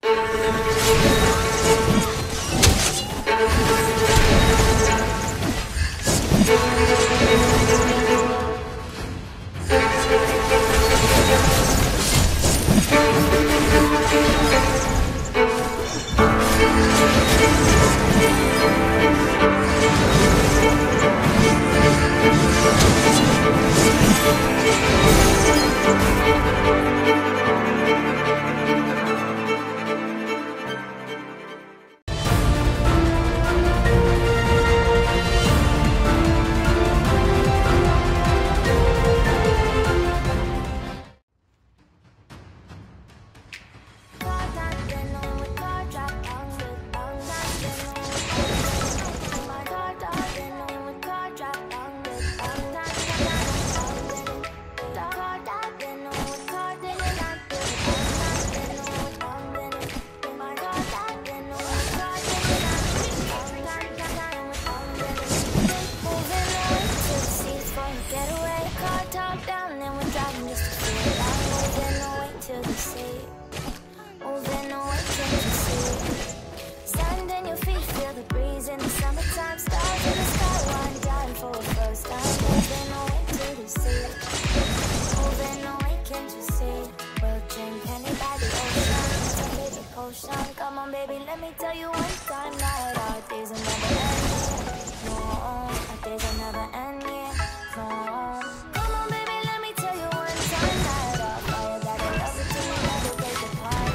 Come on, baby, let me tell you one time that our days will never end. No, our days will never end, yeah. No. Come on, baby, let me tell you one time that our fire got a love it till we never break apart.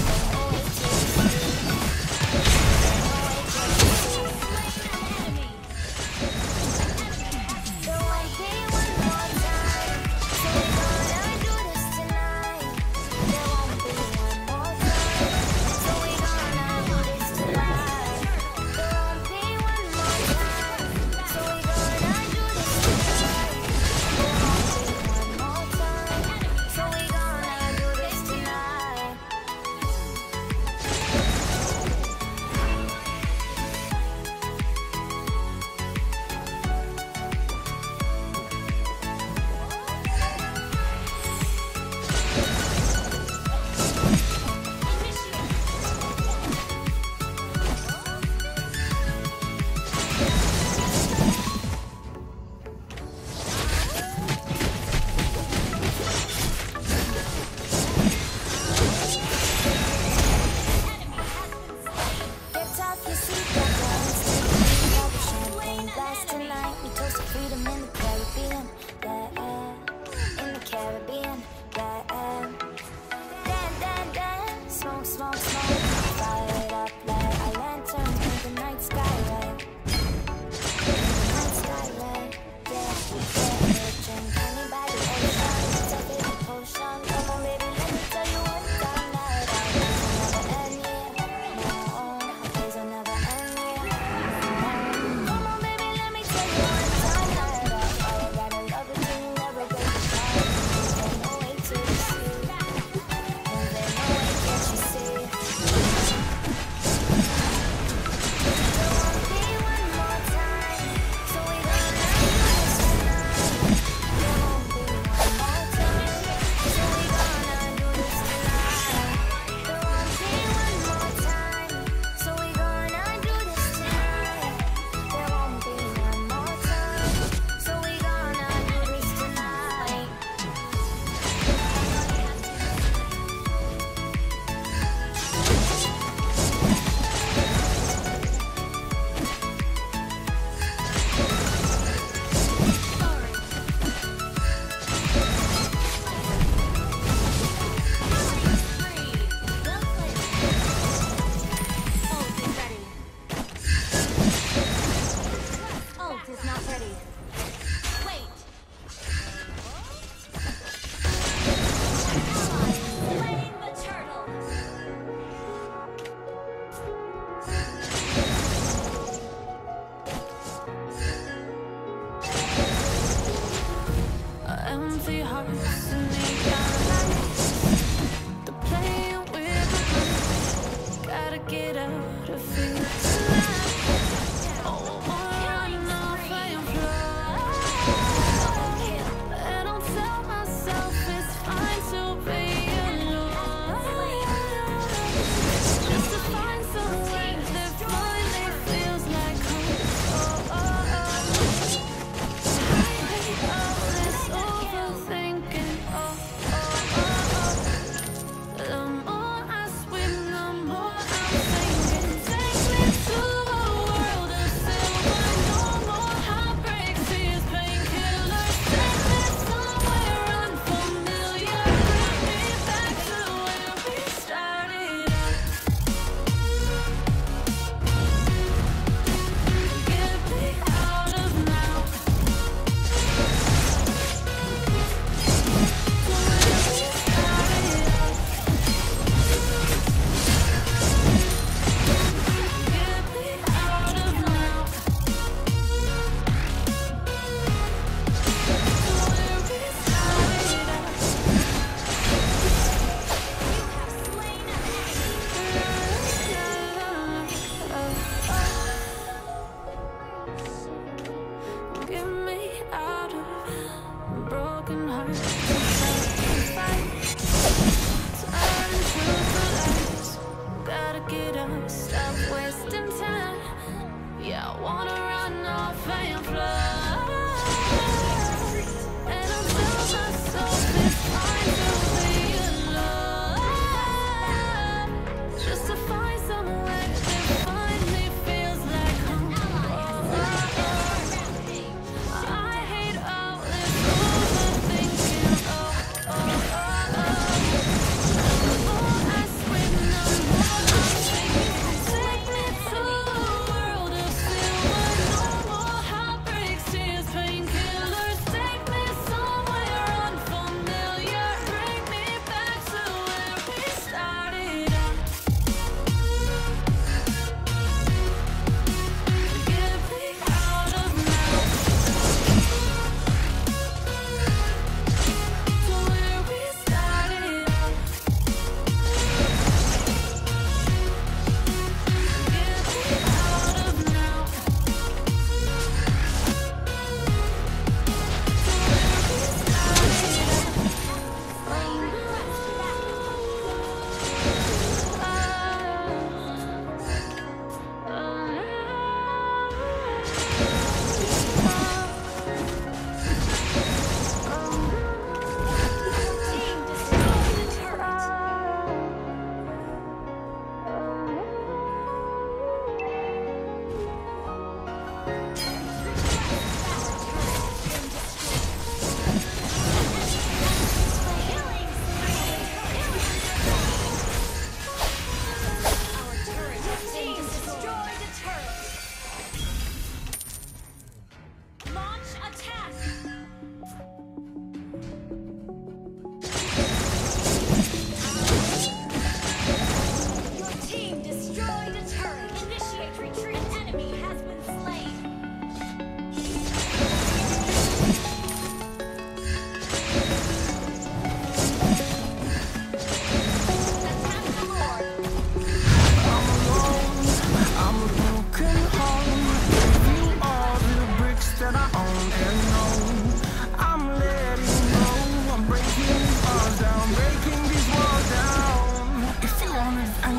There won't be one more time, so we're gonna do this tonight. There won't be one more time, so we're gonna do this tonight. There won't be one more time, so we're gonna do this tonight.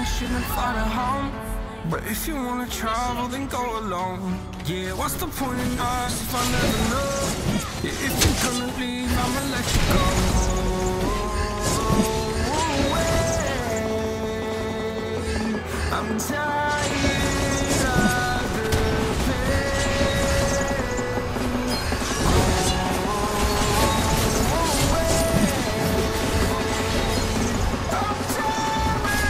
shouldn't find a home. But if you wanna travel, then go alone. Yeah, what's the point in us if I never know? Yeah, if you're gonna leave, I'ma let you go. I'm tired of the pain. I'm tired of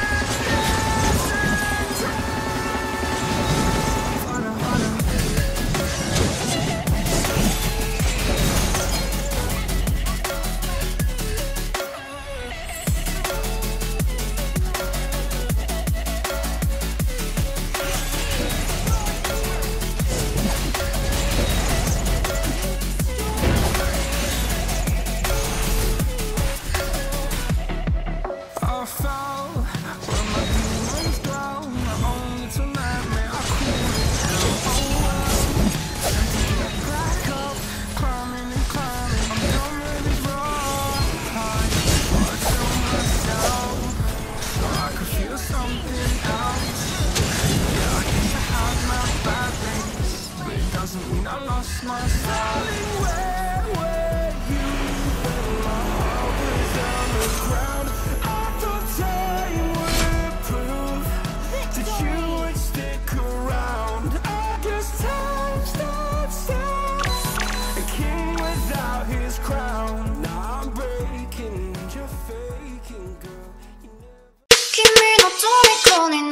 I lost my styling. Where you belong is on the ground. I thought time would prove that you would stick around. I guess time stops still, a king without his crown. Now I'm breaking, you're faking, girl. 君の虜に